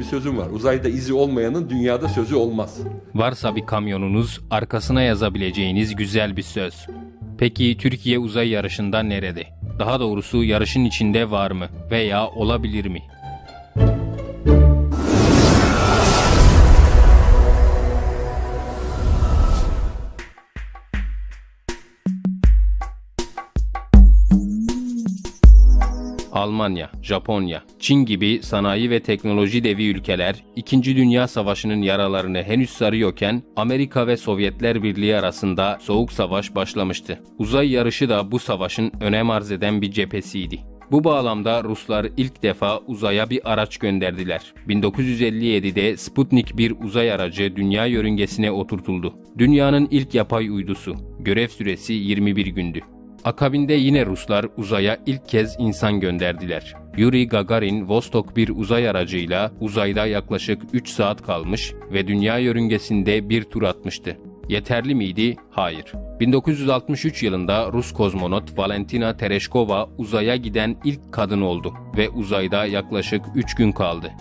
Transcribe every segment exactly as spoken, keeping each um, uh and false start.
sözüm var. Uzayda izi olmayanın dünyada sözü olmaz. Varsa bir kamyonunuz, arkasına yazabileceğiniz güzel bir söz. Peki Türkiye uzay yarışında nerede? Daha doğrusu yarışın içinde var mı veya olabilir mi? Almanya, Japonya, Çin gibi sanayi ve teknoloji devi ülkeler, İkinci Dünya Savaşı'nın yaralarını henüz sarıyorken Amerika ve Sovyetler Birliği arasında Soğuk Savaş başlamıştı. Uzay yarışı da bu savaşın önem arz eden bir cephesiydi. Bu bağlamda Ruslar ilk defa uzaya bir araç gönderdiler. bin dokuz yüz elli yedi'de Sputnik bir uzay aracı dünya yörüngesine oturtuldu. Dünyanın ilk yapay uydusu. Görev süresi yirmi bir gündü. Akabinde yine Ruslar uzaya ilk kez insan gönderdiler. Yuri Gagarin Vostok bir uzay aracıyla uzayda yaklaşık üç saat kalmış ve dünya yörüngesinde bir tur atmıştı. Yeterli miydi? Hayır. bin dokuz yüz altmış üç yılında Rus kozmonot Valentina Tereshkova uzaya giden ilk kadın oldu ve uzayda yaklaşık üç gün kaldı.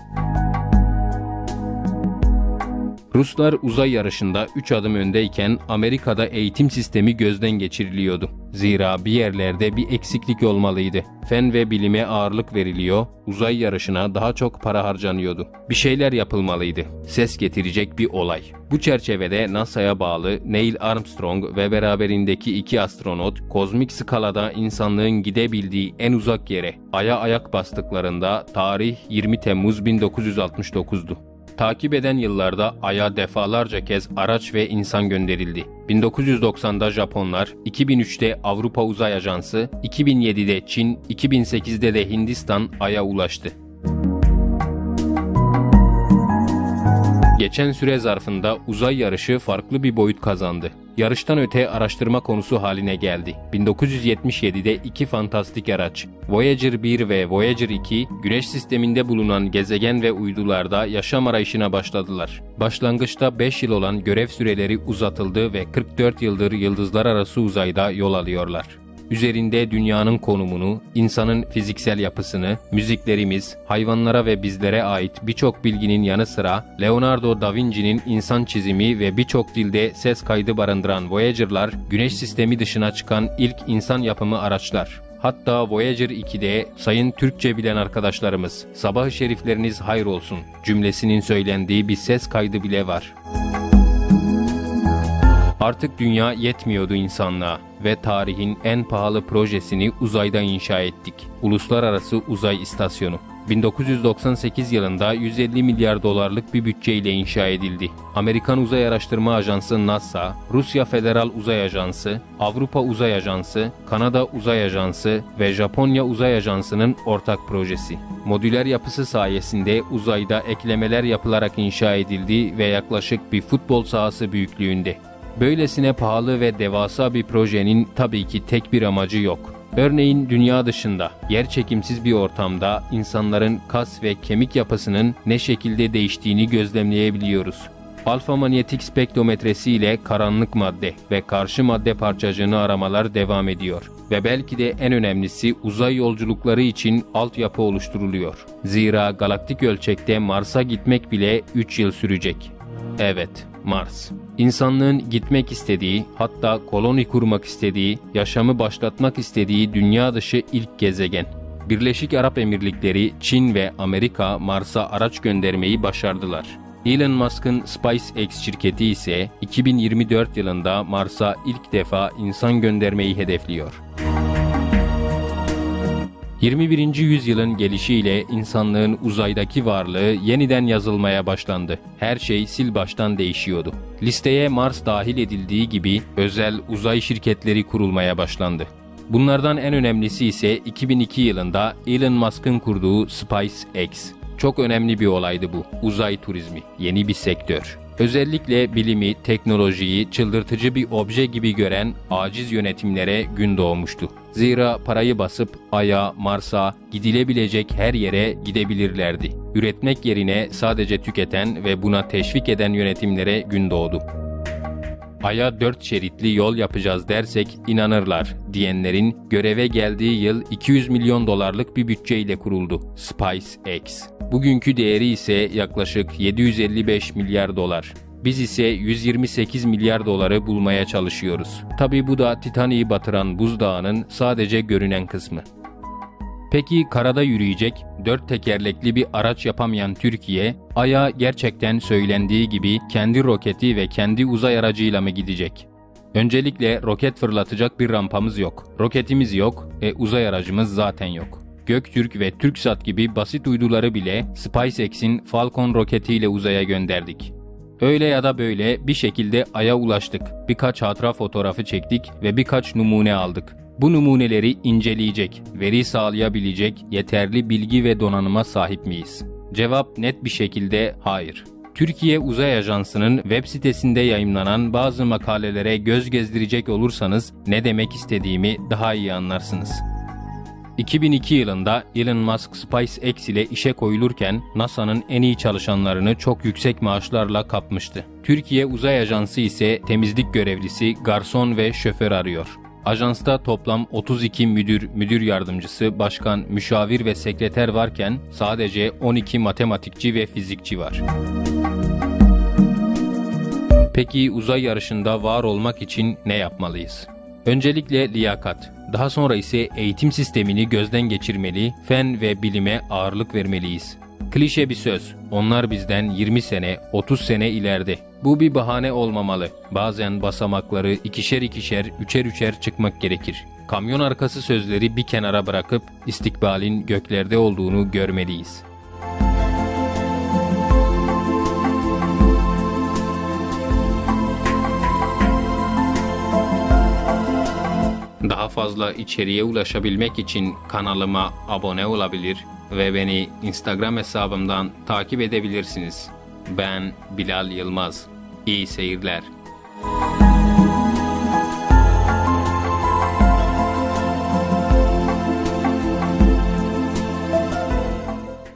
Ruslar uzay yarışında üç adım öndeyken Amerika'da eğitim sistemi gözden geçiriliyordu. Zira bir yerlerde bir eksiklik olmalıydı. Fen ve bilime ağırlık veriliyor, uzay yarışına daha çok para harcanıyordu. Bir şeyler yapılmalıydı. Ses getirecek bir olay. Bu çerçevede NASA'ya bağlı Neil Armstrong ve beraberindeki iki astronot, kozmik skalada insanlığın gidebildiği en uzak yere, Ay'a ayak bastıklarında tarih yirmi Temmuz bin dokuz yüz altmış dokuz'du. Takip eden yıllarda Ay'a defalarca kez araç ve insan gönderildi. bin dokuz yüz doksan'da Japonlar, iki bin üç'te Avrupa Uzay Ajansı, iki bin yedi'de Çin, iki bin sekiz'de de Hindistan Ay'a ulaştı. Geçen süre zarfında uzay yarışı farklı bir boyut kazandı. Yarıştan öte araştırma konusu haline geldi. bin dokuz yüz yetmiş yedi'de iki fantastik araç, Voyager bir ve Voyager iki, Güneş sisteminde bulunan gezegen ve uydularda yaşam arayışına başladılar. Başlangıçta beş yıl olan görev süreleri uzatıldı ve kırk dört yıldır yıldızlar arası uzayda yol alıyorlar. Üzerinde dünyanın konumunu, insanın fiziksel yapısını, müziklerimiz, hayvanlara ve bizlere ait birçok bilginin yanı sıra Leonardo da Vinci'nin insan çizimi ve birçok dilde ses kaydı barındıran Voyager'lar, Güneş sistemi dışına çıkan ilk insan yapımı araçlar. Hatta Voyager iki'de sayın Türkçe bilen arkadaşlarımız, sabah-ı şerifleriniz hayır olsun cümlesinin söylendiği bir ses kaydı bile var. Artık dünya yetmiyordu insanlığa ve tarihin en pahalı projesini uzayda inşa ettik. Uluslararası Uzay İstasyonu. bin dokuz yüz doksan sekiz yılında yüz elli milyar dolarlık bir bütçeyle inşa edildi. Amerikan Uzay Araştırma Ajansı NASA, Rusya Federal Uzay Ajansı, Avrupa Uzay Ajansı, Kanada Uzay Ajansı ve Japonya Uzay Ajansı'nın ortak projesi. Modüler yapısı sayesinde uzayda eklemeler yapılarak inşa edildi ve yaklaşık bir futbol sahası büyüklüğünde. Böylesine pahalı ve devasa bir projenin tabii ki tek bir amacı yok. Örneğin dünya dışında, yerçekimsiz bir ortamda insanların kas ve kemik yapısının ne şekilde değiştiğini gözlemleyebiliyoruz. Alfa manyetik spektrometresi ile karanlık madde ve karşı madde parçacığını aramalar devam ediyor. Ve belki de en önemlisi uzay yolculukları için altyapı oluşturuluyor. Zira galaktik ölçekte Mars'a gitmek bile üç yıl sürecek. Evet, Mars. İnsanlığın gitmek istediği, hatta koloni kurmak istediği, yaşamı başlatmak istediği dünya dışı ilk gezegen. Birleşik Arap Emirlikleri, Çin ve Amerika Mars'a araç göndermeyi başardılar. Elon Musk'ın SpaceX şirketi ise iki bin yirmi dört yılında Mars'a ilk defa insan göndermeyi hedefliyor. yirmi birinci yüzyılın gelişiyle insanlığın uzaydaki varlığı yeniden yazılmaya başlandı. Her şey sil baştan değişiyordu. Listeye Mars dahil edildiği gibi özel uzay şirketleri kurulmaya başlandı. Bunlardan en önemlisi ise iki bin iki yılında Elon Musk'ın kurduğu SpaceX. Çok önemli bir olaydı bu. Uzay turizmi, yeni bir sektör. Özellikle bilimi, teknolojiyi çıldırtıcı bir obje gibi gören aciz yönetimlere gün doğmuştu. Zira parayı basıp Ay'a, Mars'a, gidilebilecek her yere gidebilirlerdi. Üretmek yerine sadece tüketen ve buna teşvik eden yönetimlere gün doğdu. Ay'a dört şeritli yol yapacağız dersek inanırlar diyenlerin göreve geldiği yıl iki yüz milyon dolarlık bir bütçeyle kuruldu SpaceX. Bugünkü değeri ise yaklaşık yedi yüz elli beş milyar dolar. Biz ise yüz yirmi sekiz milyar doları bulmaya çalışıyoruz. Tabii bu da Titanic'i batıran buzdağının sadece görünen kısmı. Peki karada yürüyecek, dört tekerlekli bir araç yapamayan Türkiye, Ay'a gerçekten söylendiği gibi kendi roketi ve kendi uzay aracıyla mı gidecek? Öncelikle roket fırlatacak bir rampamız yok. Roketimiz yok, e uzay aracımız zaten yok. Göktürk ve TürkSat gibi basit uyduları bile SpaceX'in Falcon roketiyle uzaya gönderdik. Öyle ya da böyle bir şekilde Ay'a ulaştık. Birkaç hatıra fotoğrafı çektik ve birkaç numune aldık. Bu numuneleri inceleyecek, veri sağlayabilecek yeterli bilgi ve donanıma sahip miyiz? Cevap net bir şekilde hayır. Türkiye Uzay Ajansı'nın web sitesinde yayımlanan bazı makalelere göz gezdirecek olursanız ne demek istediğimi daha iyi anlarsınız. iki bin iki yılında Elon Musk SpaceX ile işe koyulurken NASA'nın en iyi çalışanlarını çok yüksek maaşlarla kapmıştı. Türkiye Uzay Ajansı ise temizlik görevlisi, garson ve şoför arıyor. Ajansta toplam otuz iki müdür, müdür yardımcısı, başkan, müşavir ve sekreter varken sadece on iki matematikçi ve fizikçi var. Peki uzay yarışında var olmak için ne yapmalıyız? Öncelikle liyakat, daha sonra ise eğitim sistemini gözden geçirmeli, fen ve bilime ağırlık vermeliyiz. Klişe bir söz, onlar bizden yirmi sene, otuz sene ileride. Bu bir bahane olmamalı. Bazen basamakları ikişer ikişer, üçer üçer çıkmak gerekir. Kamyon arkası sözleri bir kenara bırakıp istikbalin göklerde olduğunu görmeliyiz. Daha fazla içeriğe ulaşabilmek için kanalıma abone olabilir ve beni Instagram hesabımdan takip edebilirsiniz. Ben Bilal Yılmaz. İyi seyirler.